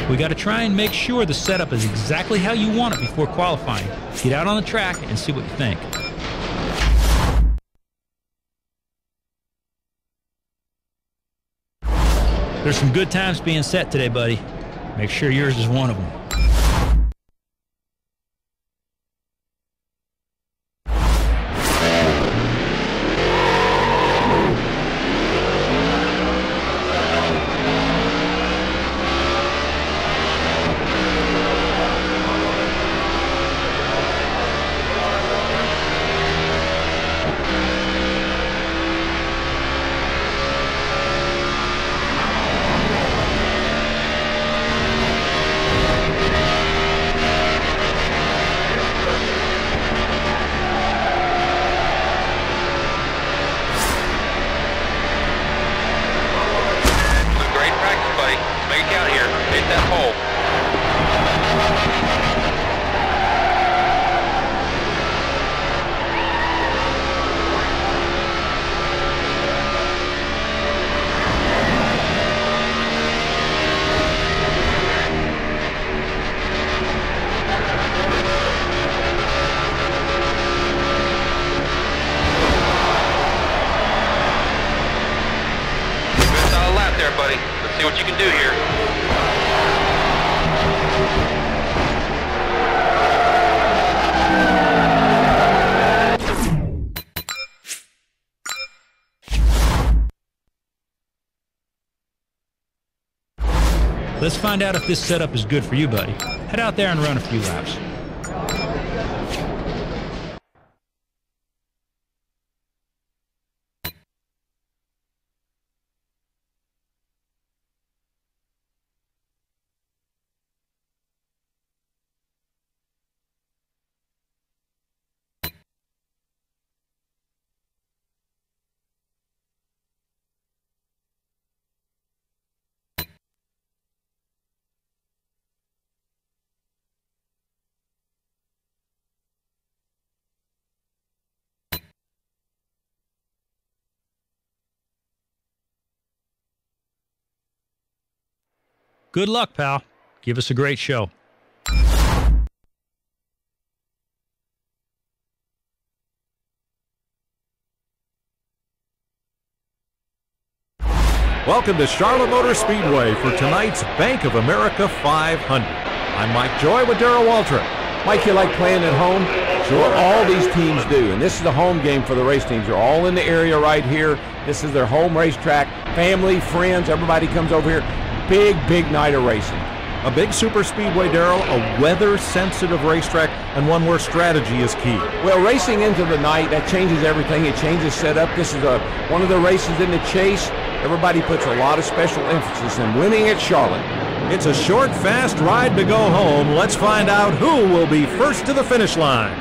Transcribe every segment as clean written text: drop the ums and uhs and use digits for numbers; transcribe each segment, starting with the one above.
We got to try and make sure the setup is exactly how you want it before qualifying. Get out on the track and see what you think. There's some good times being set today, buddy. Make sure yours is one of them. See what you can do here. Let's find out if this setup is good for you, buddy. Head out there and run a few laps. Good luck, pal. Give us a great show. Welcome to Charlotte Motor Speedway for tonight's Bank of America 500. I'm Mike Joy with Darrell Waltrip. Mike, you like playing at home? Sure, all these teams do, and this is a home game for the race teams. They're all in the area right here. This is their home racetrack. Family, friends, everybody comes over here. Big night of racing. A big super speedway, Darrell, a weather-sensitive racetrack, and one where strategy is key. Well, racing into the night, that changes everything. It changes setup. This is one of the races in the chase. Everybody puts a lot of special emphasis in winning at Charlotte. It's a short, fast ride to go home. Let's find out who will be first to the finish line.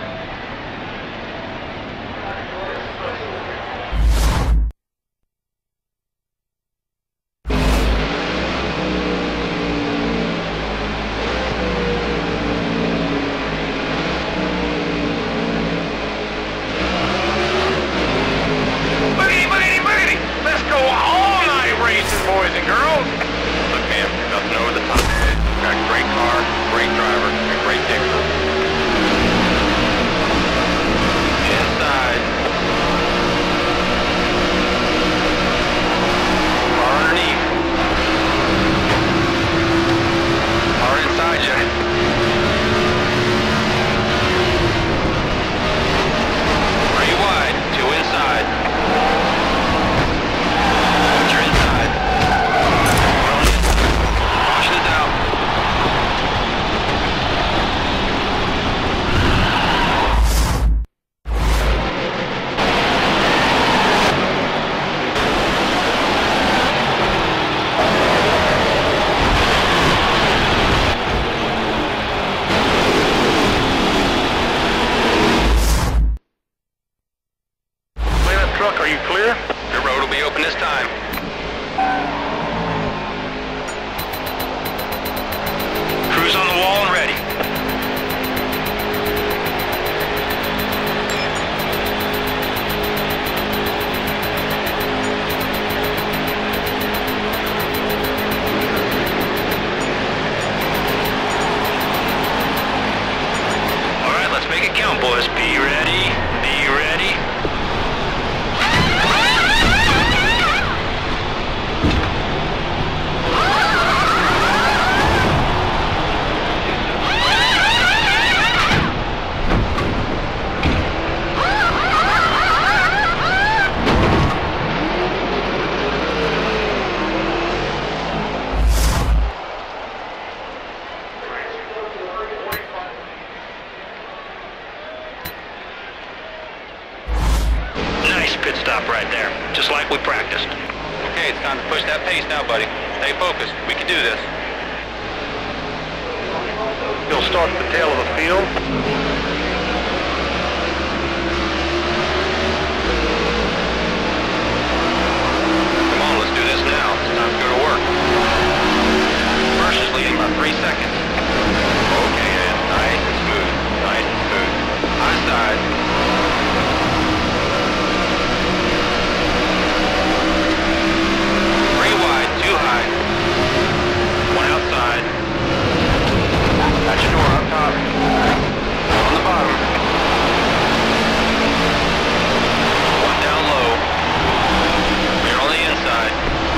Boys and girls, look, man, nothing over the top. Got a great car, great driver, and great technical. practiced. Okay, it's time to push that pace now, buddy. Stay focused. We can do this. You'll start at the tail of the field. Come on, let's do this now. It's time to go to work. First is leading by 3 seconds. Okay, Ed. Nice and smooth. Nice and smooth. High side. 3 wide, 2 high. 1 outside. That's your door up top. On the bottom. 1 down low. Clear on the inside.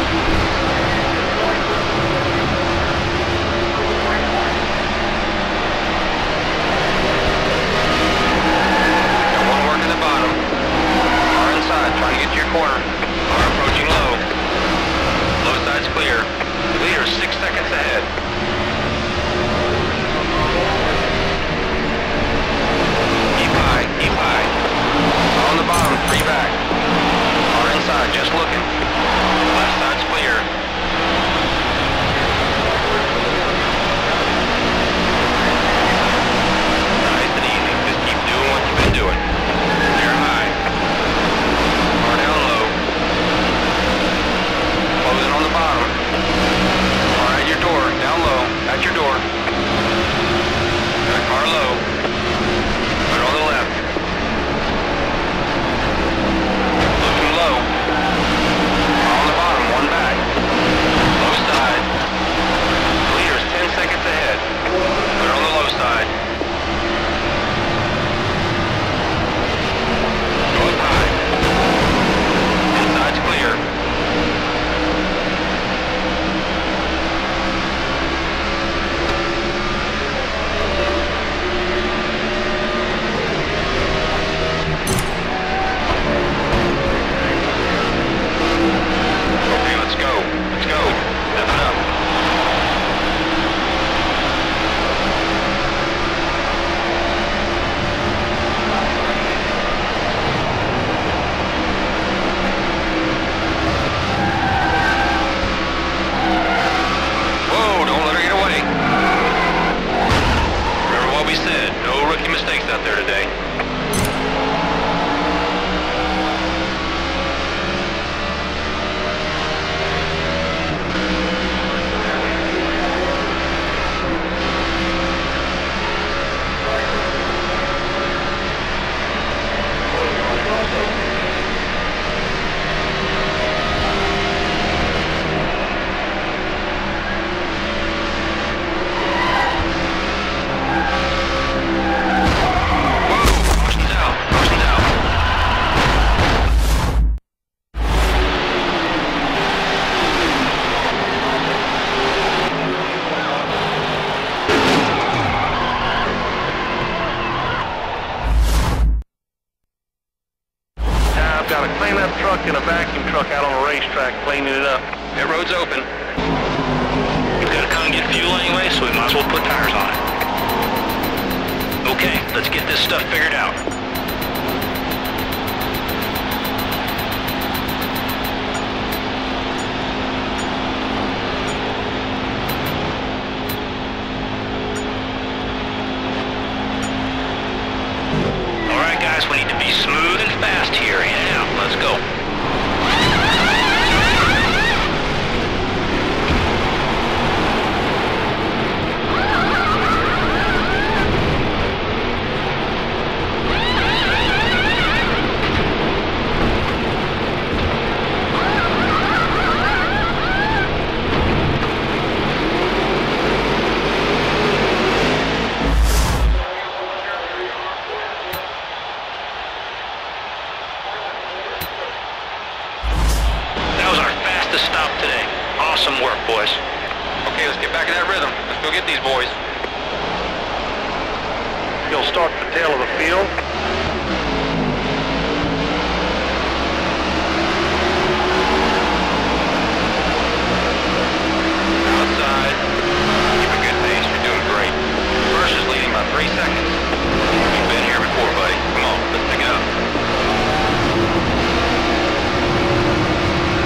Got 1 work at the bottom. Car inside, trying to get to your corner. Car approaching low. Low side's clear. Leader 6 seconds ahead. Keep high. On the bottom, 3 back. Car inside, just looking. Left side's clear. Nice and easy. Just keep doing what you've been doing. Clear high. Car down low. Closing on the bottom. Car at your door, down low, at your door. Got a car low. Put on the left. Looking low. Car on the bottom, 1 back. Low side. Leader's 10 seconds ahead. Put on the low side. Go up high. Inside's clear. Okay, let's go. Let's go. Step it up. Whoa, don't let her get away. Remember what we said. No rookie mistakes out there today. I've got a cleanup truck and a vacuum truck out on a racetrack cleaning it up. That road's open. We've got to come and get fuel anyway, so we might as well put tires on it. Okay, let's get this stuff figured out. All right, guys, we need to be smooth and fast here. In and out. Let's go. Stop today. Awesome work, boys. Okay, let's get back in that rhythm. Let's go get these boys. You'll start at the tail of the field. Outside. Keep a good pace. You're doing great. First is leading by 3 seconds. You've been here before, buddy. Come on, let's pick it up.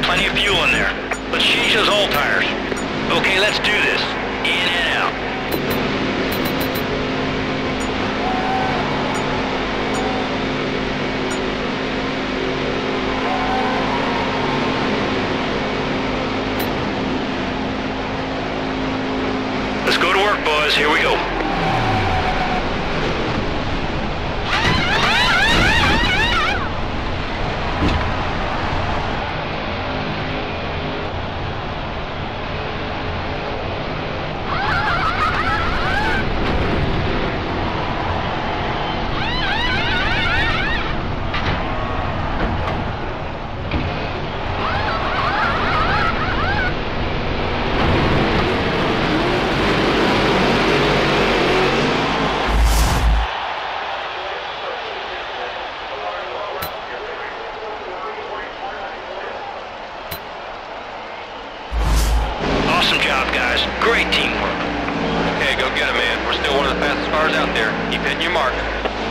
Plenty of fuel in there. Let's change those old tires. Okay, let's do this. In and out. Let's go to work, boys. Here we go. Awesome job, guys. Great teamwork. Okay, go get him, man. We're still one of the fastest cars out there. Keep hitting your mark.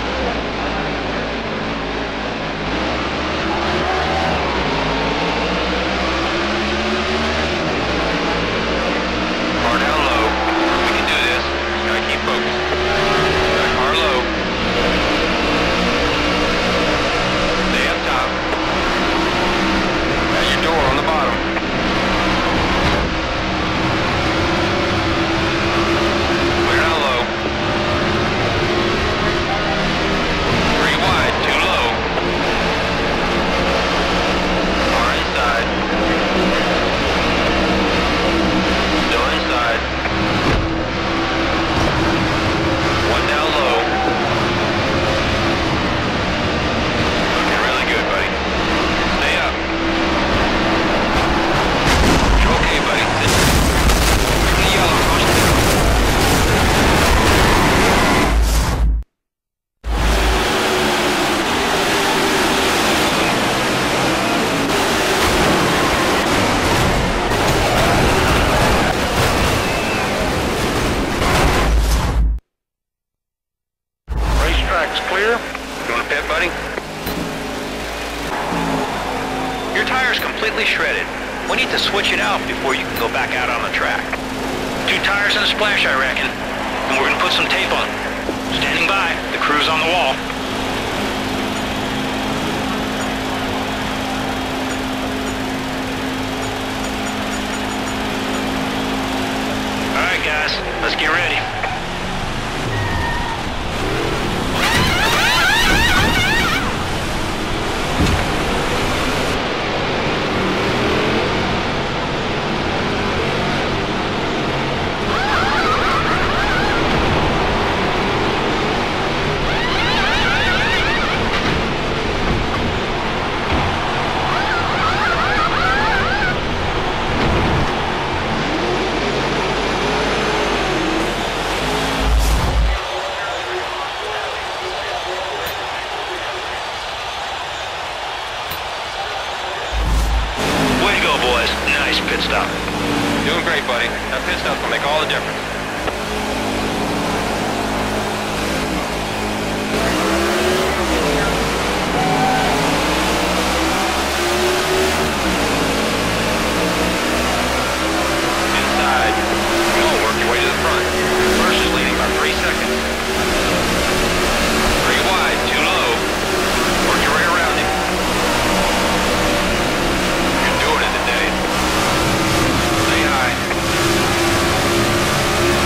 Car down low. We can do this. Gotta keep focused. Got car low. Stay up top. Got your door on the bottom. Put it down low. 3 wide, too low. Car inside. Still inside. 1 down low. Looking really good, buddy. Stay up. You're okay, buddy. From the yellow, push through. Racetrack's clear. You want to pit, buddy? Your tire's completely shredded. We need to switch it out before you can go back out on the track. 2 tires and a splash, I reckon. And we're gonna put some tape on. Standing by. The crew's on the wall. All right, guys. Let's get ready. Boys, nice pit stop. Doing great, buddy. That pit stop will make all the difference. Inside. Go, work your way to the front. First is leading by 3 seconds. 3 wide, too low. Work your way around him. You're doing it today. Stay high.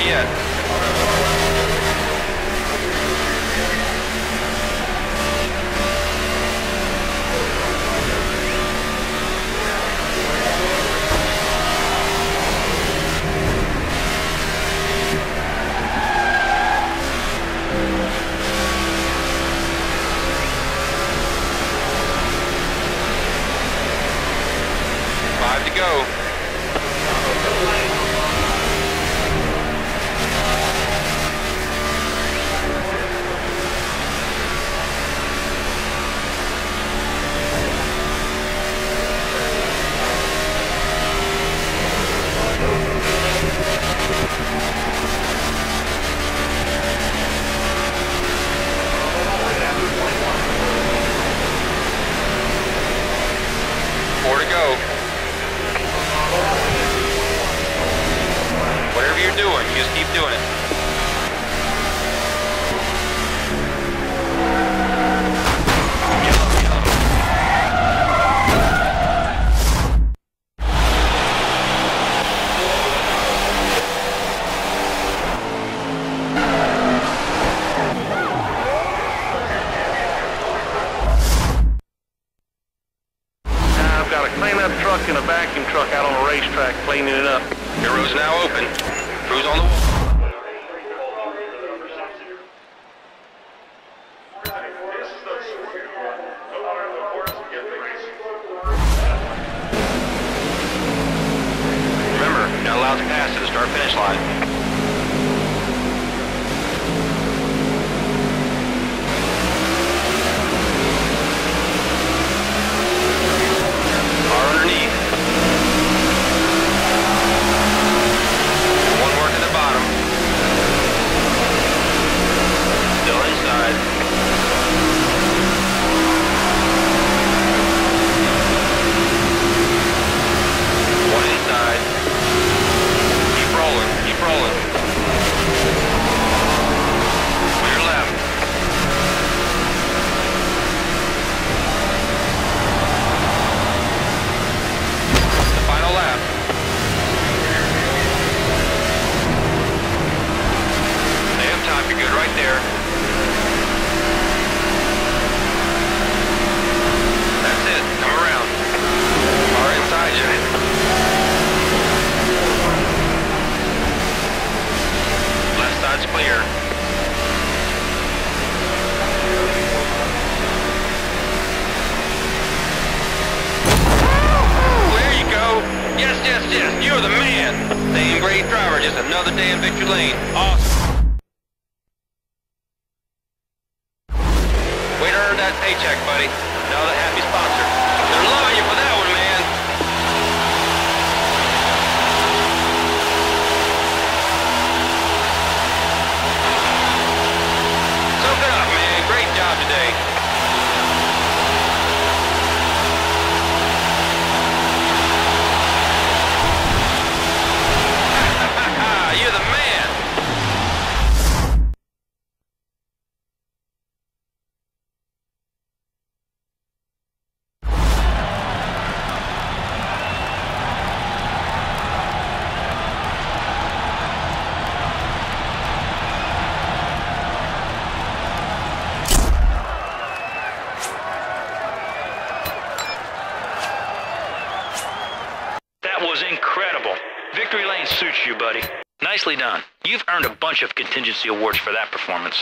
yet. Five to go. Four to go. Whatever you're doing, you just keep doing it. Now I've got a cleanup truck and a vacuum truck out on the racetrack cleaning it up. Your road's now open. Crew's on the wall. Remember, you're not allowed to pass to the start-finish line. Car underneath. One work at the bottom. Still inside. One inside. Keep rolling, keep rolling. Clear left. The final lap. They have time, you're good right there. That's it, come around. Car inside you. Left side's clear. There you go. Yes, yes, yes, you're the man. Same great driver, just another day in victory lane. Awesome. Way to earn that paycheck, buddy. Another happy sponsor. They're loving you for that one, man. Soak it up, man. Great job today. You're the man. That was incredible. Victory lane suits you, buddy. Nicely done. You've earned a bunch of contingency awards for that performance.